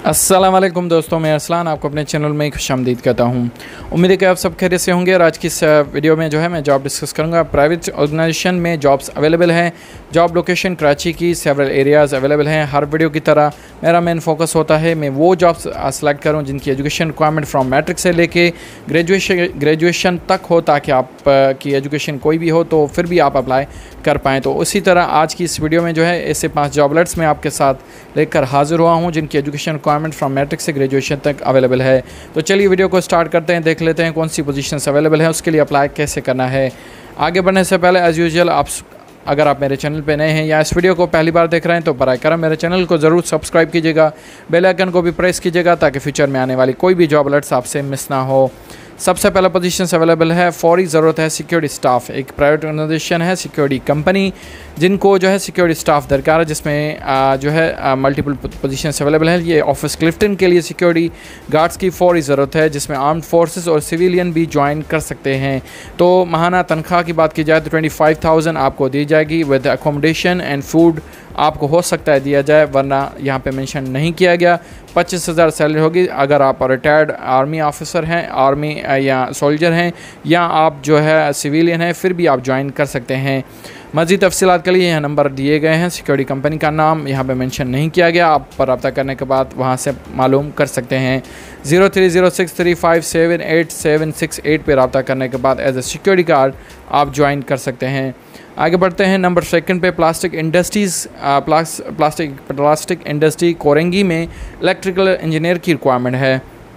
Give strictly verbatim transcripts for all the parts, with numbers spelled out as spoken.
अस्सलाम वालेकुम दोस्तों, मैं अरसलान आपको अपने चैनल में खुशामदीद कहता हूँ। उम्मीद है कि आप सब खैरियत से होंगे और आज की इस वीडियो में जो है मैं जॉब डिस्कस करूँगा। प्राइवेट ऑर्गेनाइजेशन में जॉब्स अवेलेबल हैं। जॉब लोकेशन कराची की सेवरल एरियाज़ अवेलेबल हैं। हर वीडियो की तरह मेरा मेन फोकस होता है मैं वो जॉब्स सेलेक्ट करूँ जिनकी एजुकेशन रिक्वायरमेंट फ्रॉम मैट्रिक से लेके ग्रेजुएशन ग्रेजुएशन तक हो, ताकि आप की एजुकेशन कोई भी हो तो फिर भी आप अप्लाई कर पाएँ। तो उसी तरह आज की इस वीडियो में जो है ऐसे पाँच जॉब अलर्ट्स मैं आपके साथ लेकर हाज़िर हुआ हूँ जिनकी एजुकेशन रिक्वायरमेंट फ्रॉम मैट्रिक से ग्रेजुएशन तक अवेलेबल है। तो चलिए वीडियो को स्टार्ट करते हैं, देख लेते हैं कौन सी पोजीशंस अवेलेबल है, उसके लिए अप्लाई कैसे करना है। आगे बढ़ने से पहले एज़ यूजुअल आप अगर आप मेरे चैनल पे नए हैं या इस वीडियो को पहली बार देख रहे हैं तो बराए करम मेरे चैनल को ज़रूर सब्सक्राइब कीजिएगा, बेल आइकन को भी प्रेस कीजिएगा ताकि फ्यूचर में आने वाली कोई भी जॉब अलर्ट्स आपसे मिस ना हो। सबसे पहला पोजीशन अवेलेबल है, फौरी ज़रूरत है सिक्योरिटी स्टाफ। एक प्राइवेट ऑर्गेनाइजेशन है सिक्योरिटी कंपनी जिनको जो है सिक्योरिटी स्टाफ दरकार है, जिसमें आ, जो है मल्टीपल पोजीशंस अवेलेबल है। ये ऑफिस क्लिफ्टन के लिए सिक्योरिटी गार्ड्स की फौरी ज़रूरत है जिसमें आर्म्ड फोर्सेस और सिविलियन भी ज्वाइन कर सकते हैं। तो माहाना तनख्वाह की बात की जाए तो ट्वेंटी फाइव थाउजेंड आपको दी जाएगी विद अकोमोडेशन एंड फूड आपको हो सकता है दिया जाए, वरना यहाँ पे मेंशन नहीं किया गया। पच्चीस हज़ार सैलरी होगी अगर आप रिटायर्ड आर्मी ऑफिसर हैं, आर्मी या सोल्जर हैं, या आप जो है सिविलियन हैं, फिर भी आप ज्वाइन कर सकते हैं। मज़ीद तफसीलात के लिए यहाँ नंबर दिए गए हैं। सिक्योरिटी कंपनी का नाम यहाँ पे मेंशन नहीं किया गया, आप पर रब्ता करने के बाद वहाँ से मालूम कर सकते हैं। Zero three zero six three five seven eight seven six eight पर रब्ता करने के बाद एज ए सिक्योरिटी गार्ड आप ज्वाइन कर सकते हैं। आगे बढ़ते हैं नंबर सेकंड पे, plastic industries plastic plastic industry Korangi में इलेक्ट्रिकल इंजीनियर की रिक्वायरमेंट है।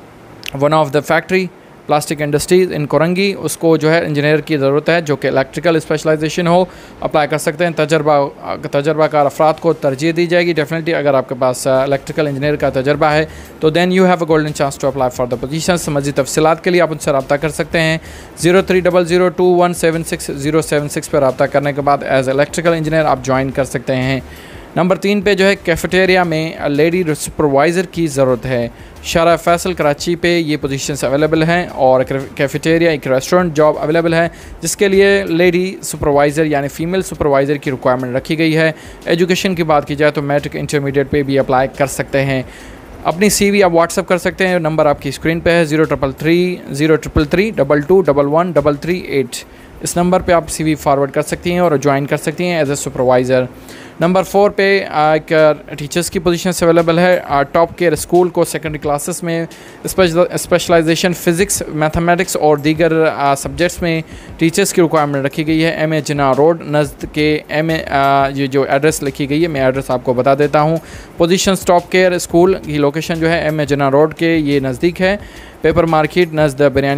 One of the factory plastic industries in Korangi, उसको जो है इंजीनियर की ज़रूरत है जो कि इलेक्ट्रिकल स्पेशलाइजेशन हो, अप्लाई कर सकते हैं। तजर्बा तजर्बाकार अफराद को तरजीह दी जाएगी डेफिनेटली। अगर आपके पास इलेक्ट्रिकल इंजीनियर का तजर्बा है तो then you have a golden chance to apply for the position. मज़ीद तफसीलात के लिए आप उनसे रब्ता कर सकते हैं। Zero three double zero two one seven six zero seven six पर रब्ता करने के बाद एज इलेक्ट्रिकल इंजीनियर आप ज्वाइन कर सकते हैं। नंबर तीन पे जो है कैफेटेरिया में लेडी सुपरवाइज़र की ज़रूरत है। शारा फैसल कराची पे ये पोजीशंस अवेलेबल हैं और कैफेटेरिया एक रेस्टोरेंट जॉब अवेलेबल है जिसके लिए लेडी सुपरवाइज़र यानी फ़ीमेल सुपरवाइज़र की रिक्वायरमेंट रखी गई है। एजुकेशन की बात की जाए तो मैट्रिक इंटरमीडिएट पे भी अप्लाई कर सकते हैं। अपनी सीवी आप व्हाट्सअप कर सकते हैं, नंबर आपकी स्क्रीन पे है zero triple three zero triple three double two double one double three eight. इस नंबर पे आप सीवी फॉरवर्ड कर सकती हैं और ज्वाइन कर सकती हैं as a supervisor. Number four पे एक टीचर्स की पोजीशन अवेलेबल है। टॉप केयर स्कूल को सेकेंडरी क्लासेस में स्पेशलाइजेशन फ़िज़िक्स मैथमेटिक्स और दीगर सब्जेक्ट्स में टीचर्स की रिक्वायरमेंट रखी गई है। एम ए जिना रोड नज़द के एम ए ये जो एड्रेस लिखी गई है मैं एड्रेस आपको बता देता हूँ। पोजीशन टॉप केयर स्कूल की लोकेशन जो है एम ए जिना रोड के ये नज़दीक है। पेपर मार्केट नज़द बिरयानी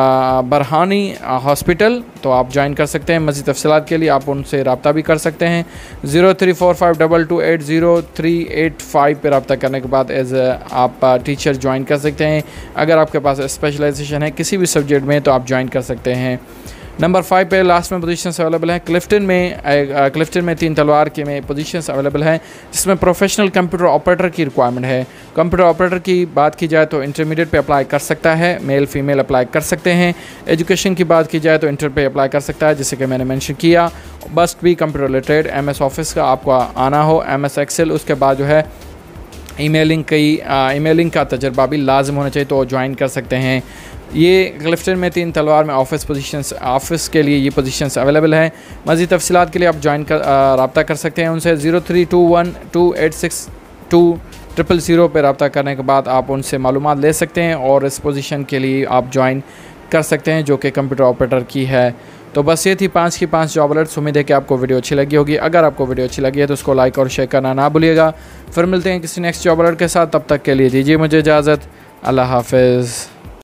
बरहानी हॉस्पिटल, तो आप ज्वाइन कर सकते हैं। मज़ीद तफसीलात के लिए आप उनसे रब्ता भी कर सकते हैं। Zero three four five double two eight zero three eight five पर रब्ता करने के बाद एज आप टीचर ज्वाइन कर सकते हैं। अगर आपके पास स्पेशलाइजेशन है किसी भी सब्जेक्ट में तो आप ज्वाइन कर सकते हैं। नंबर फाइव पे लास्ट में पोजीशंस अवेलेबल हैं। क्लिफ्टन में क्लिफ्टन में तीन तलवार के में पोजीशंस अवेलेबल हैं जिसमें प्रोफेशनल कंप्यूटर ऑपरेटर की रिक्वायरमेंट है। कंप्यूटर ऑपरेटर की बात की जाए तो इंटरमीडिएट पे अप्लाई कर सकता है, मेल फीमेल अप्लाई कर सकते हैं। एजुकेशन की बात की जाए तो इंटर पे अप्लाई कर सकता है, जैसे कि मैंने मेंशन किया। बस भी computer related M S office का आपको आना हो, एम एस एक्सेल, उसके बाद जो है ईमेलिंग कई ईमेलिंग का तजर्बा भी लाजम होना चाहिए तो ज्वाइन कर सकते हैं। ये क्लिफ्टन में तीन तलवार में ऑफिस पोजीशंस ऑफिस के लिए ये पोजीशंस अवेलेबल हैं। मज़ीद तफसीलात के लिए आप ज्वाइन कर रब्ता कर सकते हैं उनसे। Zero three two one two eight six two triple zero पर रब्ता करने के बाद आप उनसे मालूमात ले सकते हैं और इस पोजीशन के लिए आप ज्वाइन कर सकते हैं जो कि कंप्यूटर ऑपरेटर की है। तो बस ये थी पाँच की पाँच जॉब अलर्ट्स। उम्मीद है कि आपको वीडियो अच्छी लगी होगी। अगर आपको वीडियो अच्छी लगी है तो उसको लाइक और शेयर करना ना भूलिएगा। फिर मिलते हैं किसी नेक्स्ट जॉब अलर्ट के साथ, तब तक के लिए दीजिए मुझे इजाज़त। अल्लाह हाफ़िज़।